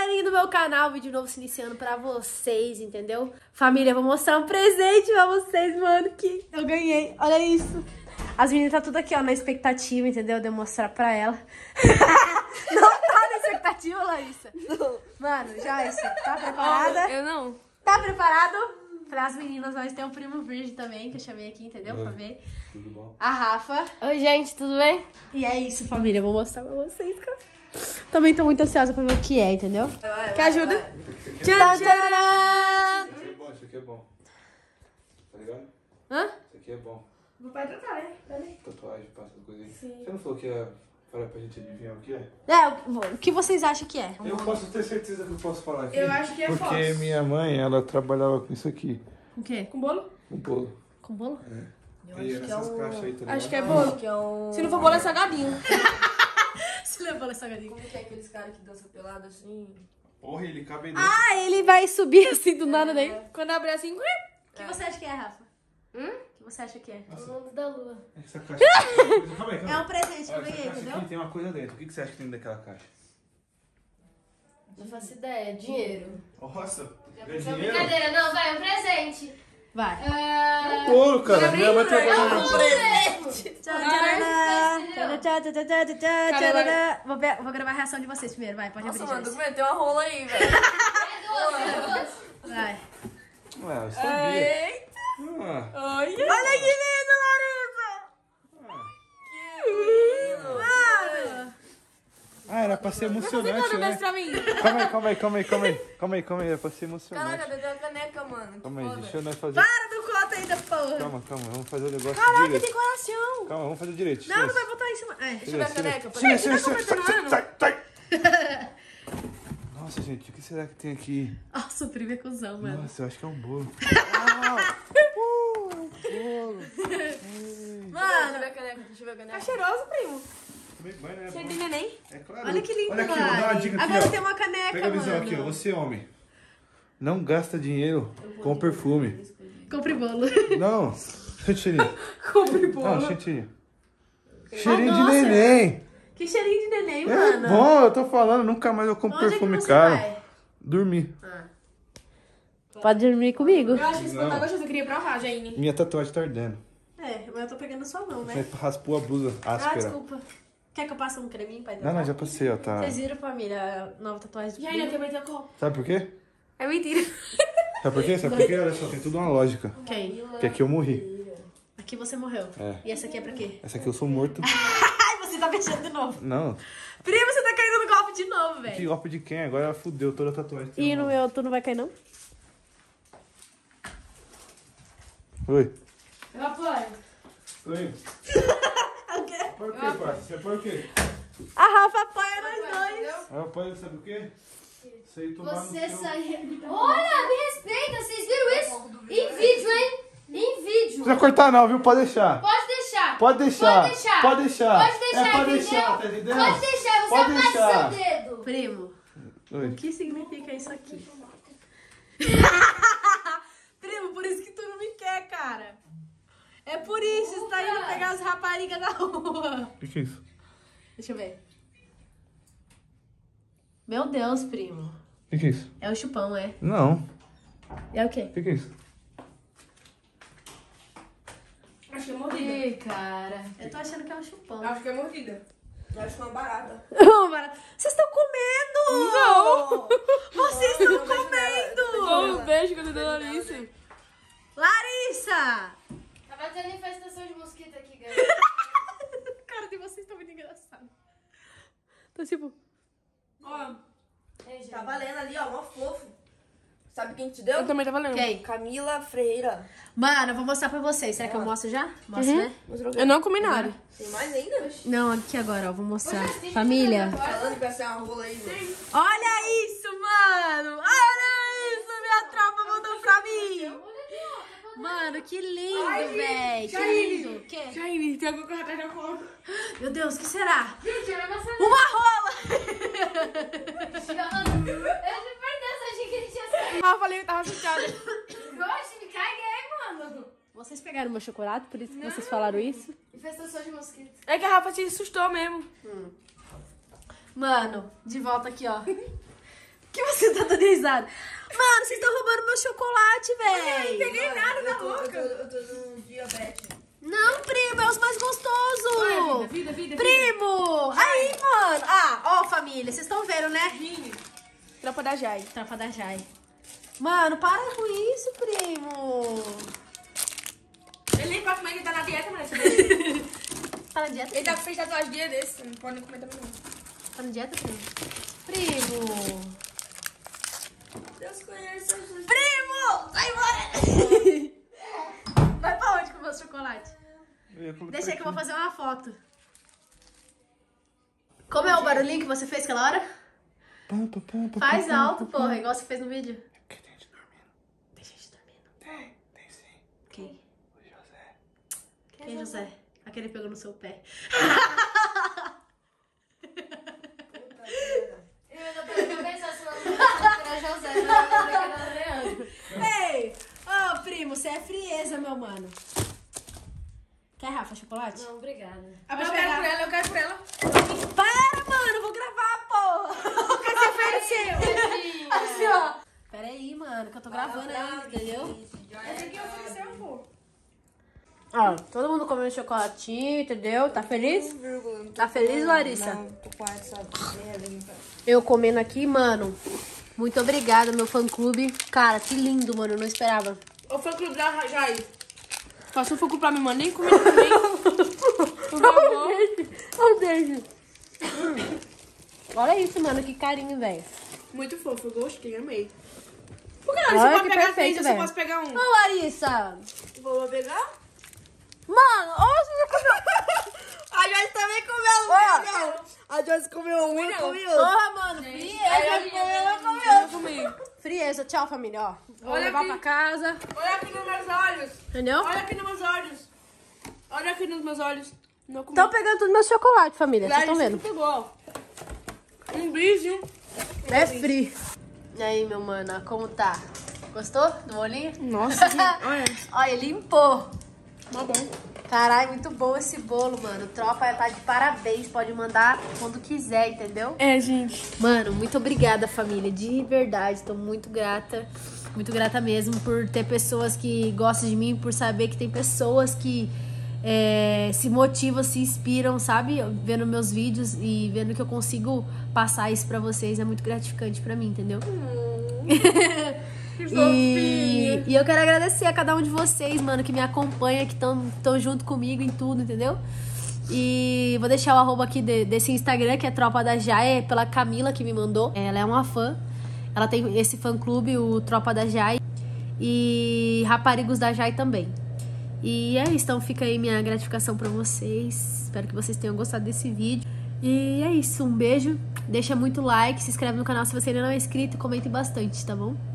galerinha do meu canal, vídeo novo se iniciando pra vocês, entendeu? Família, vou mostrar um presente pra vocês, mano, que eu ganhei. Olha isso. As meninas tá tudo aqui, ó, na expectativa, entendeu? De eu mostrar pra ela. Não tá na expectativa, Larissa? Não. Mano, Joyce, tá preparada? Eu não. Tá preparado? Para as meninas, nós temos um primo virgem também, que eu chamei aqui, entendeu? Pra ver. Tudo bom? A Rafa. Oi, gente, tudo bem? E é isso, família. Eu vou mostrar pra vocês, cara. Também tô muito ansiosa pra ver o que é, entendeu? Quer ajuda? Tchau, tchau! Isso aqui é bom, isso aqui é bom. Tá ligado? Hã? Isso aqui é bom. Vou tratar, né? Peraí. Tatuagem, passa as coisas aí. Sim. Você não falou que ia falar pra gente adivinhar o que é? É, o que vocês acham que é? Eu posso ter certeza que eu posso falar aqui. Eu acho que é Porque falso. minha mãe, ela trabalhava com isso aqui. Com o quê? Com bolo? Com bolo. Com bolo? Eu acho que essas caixas aí, tá ligado? Acho que é bolo. Se não for bolo, é salgadinho. Se levou essa galinha. Como que é aqueles caras que dançam pelado assim? Porra, ele cabe dentro. Ah, ele vai subir assim do nada daí. Quando abrir assim... O que você acha que é, Rafa? O que você acha que é? O mundo da lua. Essa caixa. Calma aí, calma É aí. um presente que eu Olha, ganhei, essa caixa entendeu? aqui tem uma coisa dentro. O que você acha que tem dentro daquela caixa? Não faço ideia. Dinheiro. Nossa, é Não é dinheiro? brincadeira, não, vai, é um presente. Vai. Bolo, cara. Minha mãe trabalhava um com presente. Tchau, tchau, tchau, tchau, tchau, tchau, tchau. Vou gravar a reação de vocês primeiro, vai, pode Nossa, abrir. mano, Joyce. documento, tem uma rola aí, velho. É doce. Vai. Ah, eu sabia. Eita! Ah, Olha! Olha que lindo, Larissa! Mano! era pra ser emocionante, né? Pra mim. Calma aí. É pra ser emocionante. Caraca, deu uma caneca, mano. Calma aí, Foda. deixa nós fazer. Para do cota aí da porra! Calma. Vamos fazer o negócio Caraca, direito. tem coração! Calma, vamos fazer direito. Não, não vai botar em cima. É. Deixa eu ver a caneca. Sai. Nossa, gente, o que será que tem aqui? Nossa, o primo é cuzão, mano. Nossa, eu acho que é um bolo. Bolo. Mano, Deixa eu ver a caneca. Tá cheiroso, primo. Também vai, né? cheio de neném. É claro. Olha que lindo, Olha aqui, vou dar uma Lari. dica aqui, Agora ó. tem uma caneca, Pega a visão mano. aqui, ó. Você, homem, não gasta dinheiro com perfume. Compre bolo. Não. Sente cheirinho. Compre bolo. Não, sente cheirinho. Cheirinho de nossa. neném. Que cheirinho de neném, É mano. bom, eu tô falando, nunca mais eu compro Onde perfume é que você caro. vai? Dormir. Pode dormir comigo. Eu acho que esse Não. tá gostoso, eu queria provar, Jane. Minha tatuagem tá ardendo. É, mas eu tô pegando sua mão, Você né? raspou a blusa Ah, áspera. desculpa. Quer que eu passe um creminho pra Não, já passei, ó, tá. Vocês viram, família, a nova tatuagem do Jane, eu primo? quebrei teu copo. Sabe por quê? É mentira. Sabe por quê? Olha só, tem tudo uma lógica. Quem? Porque aqui eu morri. Aqui você morreu. É. E essa aqui é pra quê? Essa aqui eu sou morto. Ai, você tá mexendo de novo. Não. Primo, você tá caindo no golpe de novo, Que velho. golpe de quem? Agora fudeu toda a tatuagem. E no meu, tu não vai cair, não? Oi. Eu apoio. Oi. Por quê, parça? Você apoia o quê? A Rafa apoia nós dois. Eu apoio, sabe o quê? Você ir tomar Você no seu... saiu. Olha, me respeita, vocês viram isso? Em vídeo, hein? Em vídeo. Não precisa cortar não, viu? Pode deixar. Pode deixar. Pode deixar. Pode deixar. Pode deixar. Pode deixar, É, pode entendeu? deixar, tá entendendo? Pode deixar, você Pode amassa deixar. seu dedo. Primo, Oi. o que significa isso aqui? Primo, por isso que tu não me quer, cara. É por isso, você tá indo pegar as raparigas na rua. O que é isso? Deixa eu ver. Meu Deus, primo. O que é isso? É o chupão, é? Não. É o quê? O que é isso? Acho que é mordida. Ih, cara. Eu tô achando que é um chupão. Acho que é mordida. Acho que é uma barata. Vocês estão comendo! Não. Vocês estão comendo! Um beijo com a dona Alice. Larissa! Tá batendo infestação de mosquito aqui, galera. A cara de vocês tá muito engraçado. Tá tipo... Ó. Tá valendo ali, ó, mó fofo. Sabe quem te deu? Eu também tá valendo. Quem? Camila Freira. Mano, eu vou mostrar pra vocês. Será que eu mostro já? Mostro, né? Eu não comi nada. Tem mais ainda? Não, aqui agora, ó. Vou mostrar. Família. Falando que vai ser uma rola aí, velho. Olha isso, mano! Olha isso! Minha tropa mandou pra mim! Mano, que lindo, velho! Que lindo! O quê? Jane, tem alguma coisa atrás da porta. Meu Deus, o que será? Gente, era maçã. Uma rola! Eu não perdi achei que ele tinha saído. Ah, falei que tava assustada. Oxe, me caguei, mano. Vocês pegaram meu chocolate, por isso que vocês falaram isso? Infestação de mosquito. É que a Rafa se assustou mesmo. Mano, de volta aqui, ó. Que você tá dando risada? Mano, vocês estão roubando meu chocolate, velho. Não peguei nada na boca. Eu tô no diabetes. Não, primo, é os mais gostosos. Vai, vida. Primo! Aí, mano. Ah, ó, família, vocês estão vendo, né? Tropa da Jai. Tropa da Jai. Mano, para com isso, primo. Ele nem pode comer, ele tá na dieta, mas Tá na dieta? Ele tá com fez tatuagem dia desse, não pode nem comer também não. Tá na dieta, primo? Primo! Deus conhece as suas... Primo! Vai embora! Vai pra onde com o meu chocolate? Deixa aí que eu vou fazer uma foto. Como é o barulhinho que você fez aquela hora? Faz alto, porra, igual você fez no vídeo. Tem gente dormindo. Tem gente dormindo. Tem sim. Quem? O José. Quem, José? Aquele pegou no seu pé. Ei! Ô, primo, você é frieza, meu mano. Quer, Rafa, chocolate? Não, obrigada. Eu quero por ela. Para, mano, eu vou gravar, porra. Quer se oferecer? Assim, ó. Pera aí, mano, que eu tô gravando ainda, entendeu? Essa aqui ofereceu, pô. Ó, todo mundo comendo chocolatinho, entendeu? Tá feliz? Tá feliz, Larissa? Não, tô com essa merda. Eu comendo aqui, mano. Muito obrigada, meu fã-clube. Cara, que lindo, mano. Eu não esperava. O fã clube da Jai. Faça um fã clube pra mim, mano. Nem comer também. Por favor. Beijo. Olha isso, mano. Que carinho, velho. Muito fofo, eu gostei, amei. Por que não? Olha Você que pode pegar perfeito, três, eu só velho. posso pegar um. Ô, Larissa. Vou pegar? Mano, olha você já comeu. A Joyce também comeu. Ó. A Joyce comeu um e comeu outro. Porra, mano. Frieza. Frieza. Tchau, família, ó. Vou Olha levar aqui. pra casa. Olha aqui nos meus olhos. Entendeu? Olha aqui nos meus olhos. Olha aqui nos meus olhos. Não comi. Estão pegando tudo meu chocolate, família. Vocês estão Larissa vendo? pegou, ó. Um beijo. É free. E aí, meu mano, como tá? Gostou do bolinho? Nossa, olha. Olha, limpou. Tá bom. Caralho, muito bom esse bolo, mano. Tropa tá de parabéns. Pode mandar quando quiser, entendeu? É, gente. Mano, muito obrigada, família. De verdade, tô muito grata. Muito grata mesmo por ter pessoas que gostam de mim, por saber que tem pessoas que se motivam, se inspiram, sabe? Vendo meus vídeos e vendo que eu consigo passar isso pra vocês. É muito gratificante pra mim, entendeu? E eu quero agradecer a cada um de vocês, mano, que me acompanha, que estão junto comigo em tudo, entendeu? E vou deixar o arroba aqui desse Instagram, que é Tropa da Jai, pela Camila que me mandou. Ela é uma fã. Ela tem esse fã-clube, o Tropa da Jai. E Raparigos da Jai também. E é isso, então fica aí minha gratificação pra vocês. Espero que vocês tenham gostado desse vídeo. E é isso, um beijo. Deixa muito like, se inscreve no canal se você ainda não é inscrito e comente bastante, tá bom?